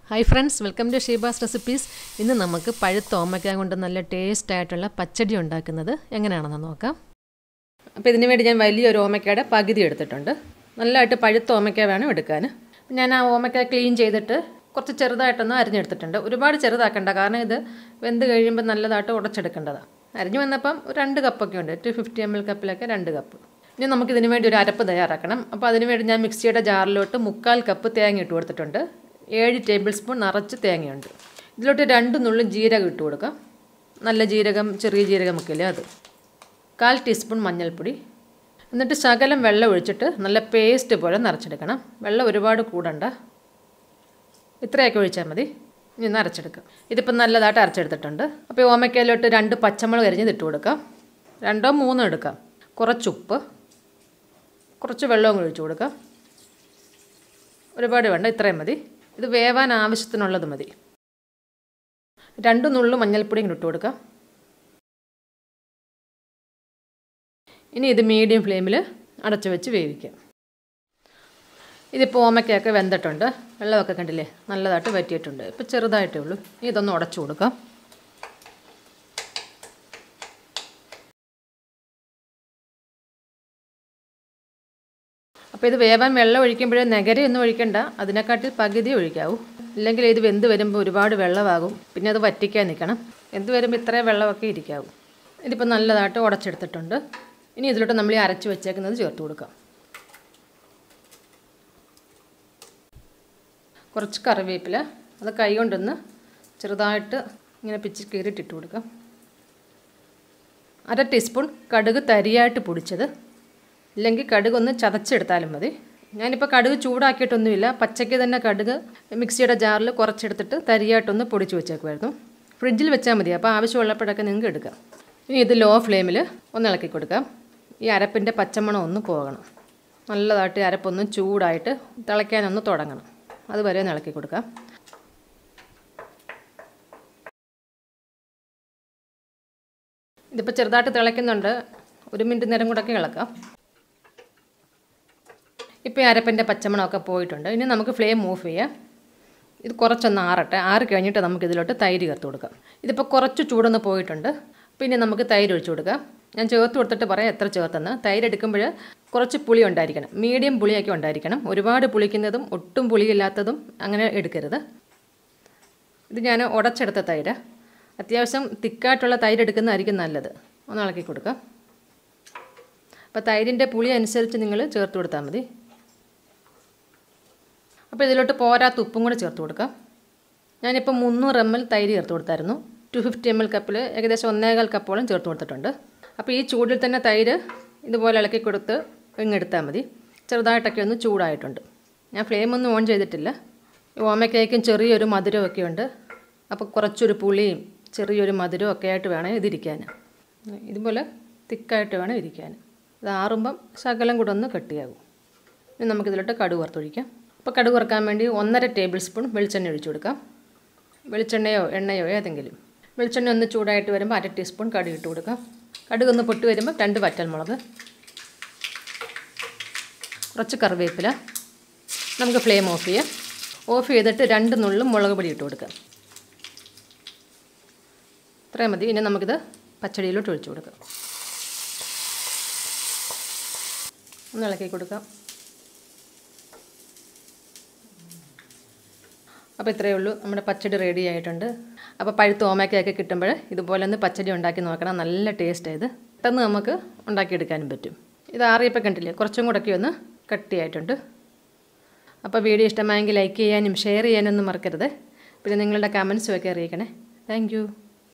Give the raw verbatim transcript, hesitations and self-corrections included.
Hi friends, welcome to Sheeba's recipes. ഇന്ന് നമുക്ക് പഴുത്ത ഓമയ്ക്ക കൊണ്ട് നല്ല ടേസ്റ്റ് ആയിട്ടുള്ള പച്ചടി ഉണ്ടാക്കുന്നത് എങ്ങനെയാണെന്ന് നോക്കാം. അപ്പോൾ ഇതിനു വേണ്ടി ഞാൻ വലിയൊരു ഓമയ്ക്കയുടെ പകുതി എടുത്തിട്ടുണ്ട്. നല്ലതായിട്ട് പഴുത്ത ഓമയ്ക്ക വേണം എടുക്കാൻ. ഞാൻ ആ ഓമയ്ക്ക ക്ലീൻ ചെയ്തിട്ട് കുറച്ച് ചെറുതായിട്ടൊന്ന് അരിഞ്ഞെടുത്തിട്ടുണ്ട്. ഒരുപാട് ചെറുതാക്കണ്ട, കാരണം ഇത് വെന്ത് കഴിയുമ്പോൾ നല്ലതായിട്ട് ഉടച്ചെടുക്കേണ്ടതാണ്. അരിഞ്ഞു വന്നപ്പം ഒരു രണ്ട് കപ്പൊക്കെ ഉണ്ട്. ടു ഫിഫ്റ്റി എം എൽ കപ്പിലൊക്കെ രണ്ട് കപ്പ്. ഇനി നമുക്ക് ഇതിനു വേണ്ടി ഒരു അരപ്പ് തയ്യാറാക്കണം. അപ്പോൾ അതിനു വേണ്ടി ഞാൻ മിക്സിയുടെ ജാറിലോട്ട് മുക്കാൽ കപ്പ് തേങ്ങ ഇട്ട് കൊടുത്തിട്ടുണ്ട്. ഏഴ് ടേബിൾ സ്പൂൺ നിറച്ച് തേങ്ങയുണ്ട്. ഇതിലോട്ട് രണ്ട് നുള്ളി ജീരകം ഇട്ട് കൊടുക്കാം. നല്ല ജീരകം, ചെറിയ ജീരകമൊക്കെ ഇല്ലേ അത്. കാൽ ടീസ്പൂൺ മഞ്ഞൾപ്പൊടി. എന്നിട്ട് ശകലം വെള്ളം ഒഴിച്ചിട്ട് നല്ല പേസ്റ്റ് പോലെ നിറച്ചെടുക്കണം. വെള്ളം ഒരുപാട് കൂടണ്ട, ഇത്രയൊക്കെ ഒഴിച്ചാൽ മതി. ഇനി അരച്ചെടുക്കാം. ഇതിപ്പോൾ നല്ലതായിട്ട് അരച്ചെടുത്തിട്ടുണ്ട്. അപ്പോൾ ഈ ഓമയ്ക്കയിലോട്ട് രണ്ട് പച്ചമുളക് അരിഞ്ഞത് ഇട്ട് കൊടുക്കാം. രണ്ടോ മൂന്നോ എടുക്കാം. കുറച്ച് ഉപ്പ്, കുറച്ച് വെള്ളവും ഒഴിച്ച് കൊടുക്കാം. ഒരുപാട് വേണ്ട, ഇത്രയും മതി. ഇത് വേവാൻ ആവശ്യത്തിനുള്ളത് മതി. രണ്ട് നുള്ളു മഞ്ഞൾപ്പൊടി ഇട്ട് കൊടുക്കാം. ഇനി ഇത് മീഡിയം ഫ്ലെയിമിൽ അടച്ചു വെച്ച് വേവിക്കാം. ഇതിപ്പോൾ ഓമയ്ക്കൊക്കെ വെന്തിട്ടുണ്ട്. വെള്ളമൊക്കെ കണ്ടില്ലേ, നല്ലതായിട്ട് വറ്റിയിട്ടുണ്ട്. ഇപ്പോൾ ചെറുതായിട്ടേ ഉള്ളൂ. ഇതൊന്ന് ഉടച്ചു കൊടുക്കാം. അപ്പോൾ ഇത് വേവാൻ വെള്ളം ഒഴിക്കുമ്പോഴേ നെഗരയൊന്നും ഒഴിക്കണ്ട, അതിനെക്കാട്ടിൽ പകുതി ഒഴിക്കാവൂ. ഇല്ലെങ്കിൽ ഇത് വെന്ത് വരുമ്പോൾ ഒരുപാട് വെള്ളമാകും, പിന്നെ അത് വറ്റിക്കാൻ നിൽക്കണം. വെന്ത് വരുമ്പോൾ ഇത്രയും വെള്ളമൊക്കെ ഇരിക്കാവും. ഇതിപ്പോൾ നല്ലതായിട്ട് ഉടച്ചെടുത്തിട്ടുണ്ട്. ഇനി ഇതിലോട്ട് നമ്മൾ ഈ അരച്ച് വെച്ചേക്കുന്നത് ചേർത്ത് കൊടുക്കാം. കുറച്ച് കറിവേപ്പില, അത് കൈ കൊണ്ടൊന്ന് ചെറുതായിട്ട് ഇങ്ങനെ പിച്ചി കീറിയിട്ടിട്ട് കൊടുക്കാം. അര ടീസ്പൂൺ കടുക് തരിയായിട്ട് പൊടിച്ചത്, ഇല്ലെങ്കിൽ കടുക് ഒന്ന് ചതച്ചെടുത്താലും മതി. ഞാനിപ്പോൾ കടുക് ചൂടാക്കിയിട്ടൊന്നുമില്ല, പച്ചയ്ക്ക് തന്നെ കടുക് മിക്സിയുടെ ജാറിൽ കുറച്ചെടുത്തിട്ട് തരിയായിട്ടൊന്ന് പൊടിച്ച് വെച്ചേക്കുമായിരുന്നു. ഫ്രിഡ്ജിൽ വെച്ചാൽ മതി, അപ്പോൾ ആവശ്യമുള്ളപ്പോഴൊക്കെ നിങ്ങൾക്ക് എടുക്കാം. ഇനി ഇത് ലോ ഫ്ലെയിമിൽ ഒന്ന് ഇളക്കി കൊടുക്കാം. ഈ അരപ്പിൻ്റെ പച്ചമണം ഒന്ന് പോകണം. നല്ലതായിട്ട് അരപ്പൊന്ന് ചൂടായിട്ട് തിളയ്ക്കാനൊന്ന് തുടങ്ങണം. അതുവരെ ഒന്ന് ഇളക്കി കൊടുക്കാം. ഇതിപ്പോൾ ചെറുതായിട്ട് തിളയ്ക്കുന്നുണ്ട്, ഒരു മിനിറ്റ് നേരം കൂടെയൊക്കെ ഇളക്കാം. ഇപ്പോൾ ഈ അരപ്പിൻ്റെ പച്ചമണമൊക്കെ പോയിട്ടുണ്ട്. ഇനി നമുക്ക് ഫ്ലെയിം ഓഫ് ചെയ്യാം. ഇത് കുറച്ചൊന്ന് ആറട്ടെ. ആറി കഴിഞ്ഞിട്ട് നമുക്ക് ഇതിലോട്ട് തൈര് ചേർത്ത് കൊടുക്കാം. ഇതിപ്പോൾ കുറച്ച് ചൂടൊന്ന് പോയിട്ടുണ്ട്. പിന്നെ നമുക്ക് തൈര് ഒഴിച്ചു കൊടുക്കാം. ഞാൻ ചേർത്ത് കൊടുത്തിട്ട് പറയാം എത്ര ചേർത്തെന്ന്. തൈര് എടുക്കുമ്പോൾ കുറച്ച് പുളി ഉണ്ടായിരിക്കണം, മീഡിയം പുളിയൊക്കെ ഉണ്ടായിരിക്കണം. ഒരുപാട് പുളിക്കുന്നതും ഒട്ടും പുളിയില്ലാത്തതും അങ്ങനെ എടുക്കരുത്. ഇത് ഞാൻ ഉടച്ചെടുത്ത തൈര്. അത്യാവശ്യം തിക്കായിട്ടുള്ള തൈര് എടുക്കുന്നതായിരിക്കും നല്ലത്. ഒന്ന് ഇളക്കി കൊടുക്കാം. അപ്പോൾ തൈരിൻ്റെ പുളി അനുസരിച്ച് നിങ്ങൾ ചേർത്ത് കൊടുത്താൽ മതി. അപ്പോൾ ഇതിലോട്ട് പോരാത്ത ഉപ്പും കൂടെ ചേർത്ത് കൊടുക്കാം. ഞാനിപ്പോൾ മുന്നൂറ് എം എൽ തൈര് ചേർത്ത് കൊടുത്തായിരുന്നു. ടു ഫിഫ്റ്റി എം എൽ കപ്പിൽ ഏകദേശം ഒന്നേകാൽ കപ്പോളം ചേർത്ത് കൊടുത്തിട്ടുണ്ട്. അപ്പോൾ ഈ ചൂടിൽ തന്നെ തൈര് ഇതുപോലെ ഇളക്കി കൊടുത്ത് ഇങ്ങെടുത്താൽ മതി. ചെറുതായിട്ടൊക്കെ ഒന്ന് ചൂടായിട്ടുണ്ട്. ഞാൻ ഫ്ലെയിമൊന്നും ഓൺ ചെയ്തിട്ടില്ല. ഓമയ്ക്കയ്ക്കും ചെറിയൊരു മധുരമൊക്കെ ഉണ്ട്. അപ്പോൾ കുറച്ചൊരു പുളിയും ചെറിയൊരു മധുരവും ഒക്കെ ആയിട്ട് വേണം ഇതിരിക്കാൻ. ഇതുപോലെ തിക്കായിട്ട് വേണം ഇരിക്കാൻ. ഇത് ആറുമ്പം ശകലം കൂടെ ഒന്ന് കട്ടിയാകും. ഇനി നമുക്കിതിലോട്ട് കടുക് വറുത്തൊഴിക്കാം. അപ്പോൾ കടുക് വറുക്കാൻ വേണ്ടി ഒന്നര ടേബിൾ സ്പൂൺ വെളിച്ചെണ്ണ ഒഴിച്ചു കൊടുക്കാം. വെളിച്ചെണ്ണയോ എണ്ണയോ ഏതെങ്കിലും. വെളിച്ചെണ്ണ ഒന്ന് ചൂടായിട്ട് വരുമ്പോൾ അര ടീസ്പൂൺ കടുക് ഇട്ട് കൊടുക്കാം. കടുക് ഒന്ന് പൊട്ടി വരുമ്പോൾ രണ്ട് വറ്റൽമുളക്, കുറച്ച് കറിവേപ്പില. നമുക്ക് ഫ്ലെയിം ഓഫ് ചെയ്യാം. ഓഫ് ചെയ്തിട്ട് രണ്ട് നുള്ളും മുളക് പൊടി ഇട്ട് കൊടുക്കാം. ഇത്രയും മതി. ഇനി നമുക്കിത് പച്ചടിയിലോട്ട് ഒഴിച്ചു കൊടുക്കാം. ഒന്ന് ഇളക്കി കൊടുക്കാം. അപ്പോൾ ഇത്രയേ ഉള്ളൂ, നമ്മുടെ പച്ചടി റെഡി ആയിട്ടുണ്ട്. അപ്പോൾ പഴുത്ത ഓമയ്ക്കൊക്കെ കിട്ടുമ്പോൾ ഇതുപോലെ ഒന്ന് പച്ചടി ഉണ്ടാക്കി നോക്കണം. നല്ല ടേസ്റ്റ് ആയത് പെട്ടെന്ന് നമുക്ക് ഉണ്ടാക്കിയെടുക്കാനും പറ്റും. ഇത് ആറിയപ്പോൾ കണ്ടില്ലേ, കുറച്ചും കൂടെയൊക്കെ ഒന്ന് കട്ടിയായിട്ടുണ്ട്. അപ്പോൾ വീഡിയോ ഇഷ്ടമായെങ്കിൽ ലൈക്ക് ചെയ്യാനും ഷെയർ ചെയ്യാനൊന്നും മറക്കരുത്. പിന്നെ നിങ്ങളുടെ കമൻസും ഒക്കെ അറിയിക്കണേ. Thank you.